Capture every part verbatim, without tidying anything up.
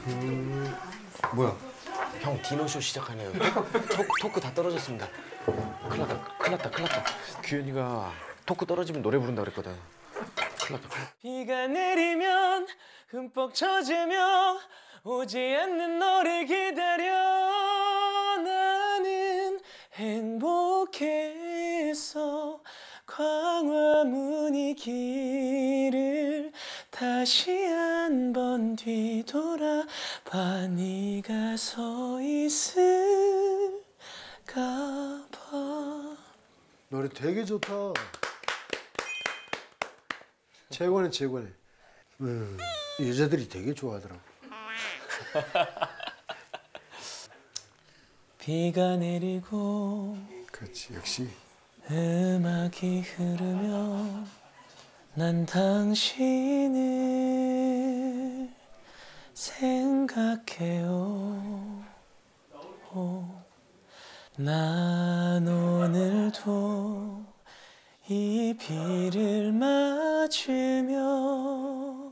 음... 뭐야? 형 디너쇼 시작하네요. 토크, 토크 다 떨어졌습니다. 큰일 났다, 큰일 났다, 큰일 났다. 규현이가 토크 떨어지면 노래 부른다 그랬거든. 큰일 났다, 큰일 났다. 비가 내리면 흠뻑 젖으며 오지 않는 너를 기다려 나는 행복했어. 광화문이 길을 다시 한 번 뒤돌아봐 네가 서 있을까 봐. 노래 되게 좋다. 최고네 최고네. 음, 여자들이 되게 좋아하더라고. 비가 내리고 그렇지 역시. 음악이 흐르며 난 당신을 생각해요. 난 오늘도 이 비를 맞으며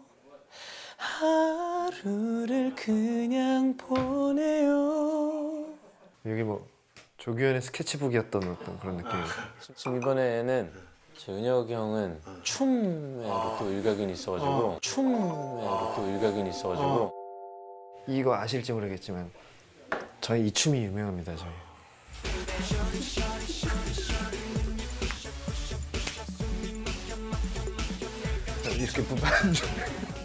하루를 그냥 보내요. 여기 뭐 조규현의 스케치북이었던 어떤 그런 느낌이에요. 지금 이번에는 은혁이 형은 춤에로 또 일각이 있어가지고 춤에로 또 일각이 있어가지고 이거 아실지 모르겠지만 저희 이 춤이 유명합니다. 저희. 이렇게 부반